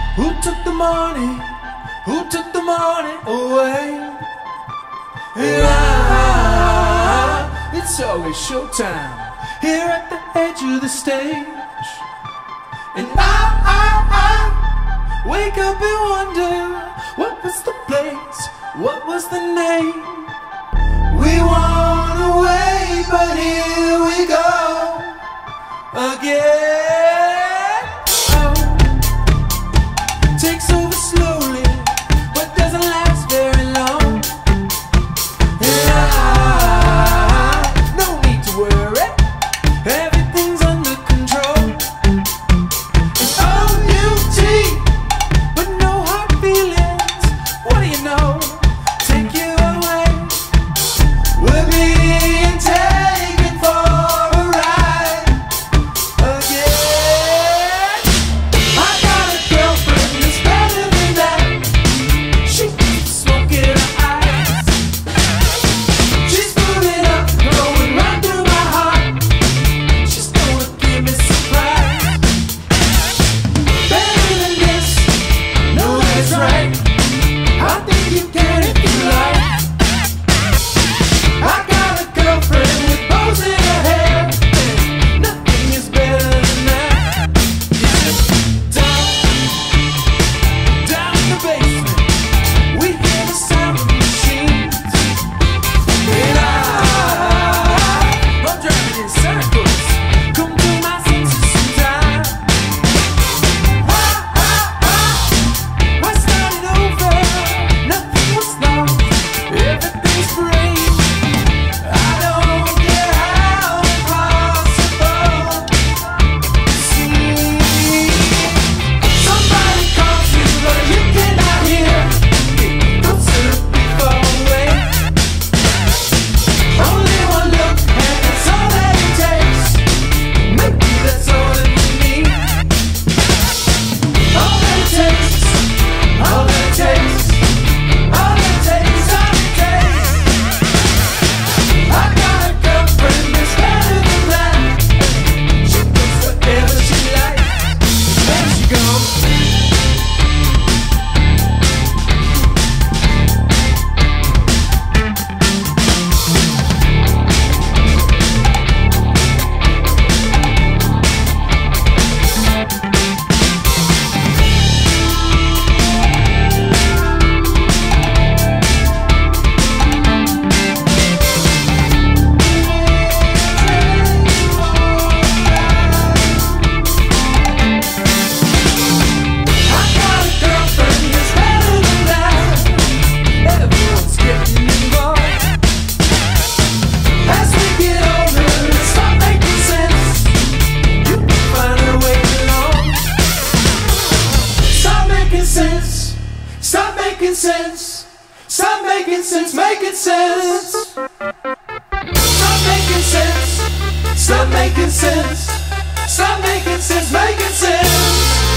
Who took the money? Who took the money away? And it's always showtime here at the edge of the stage. And I wake up and wonder, what was the place? What was the name? We want away, but here we go again. Oh, takes over slowly, but doesn't last very long. And no need to worry, everything's under control. It's O-U-T, but no hard feelings. What do you know? Take you away. We're being taken for a ride again. I got a girlfriend that's better than that. She keeps smoking her eyes. She's moving up, going right through my heart. She's gonna give me surprise. Better than this, no, that's right. I think you can if you like. I got a girlfriend with bows in her hair. Nothing is better than that. Down in the basement, we hear the sound of machines. And I'm driving in circles. Come to my senses sometime. We're starting over. Nothing was lost. Everything's free. I don't care how impossible it seems. Somebody calls you, but you cannot hear. Don't sit before away. Only one look, and that's all that it takes. Maybe that's all that you need. All that it takes. All that it takes. All that it takes. All it takes. I got a girlfriend that's better than that. She does whatever she likes. There she goes. I got a girlfriend that's better than that. Everyone's getting involved. As we get older, it start making sense. You can find a way along. Start making sense. Start making sense. Start making sense. Making sense. Start making sense. Start making sense. Start making sense. Making sense.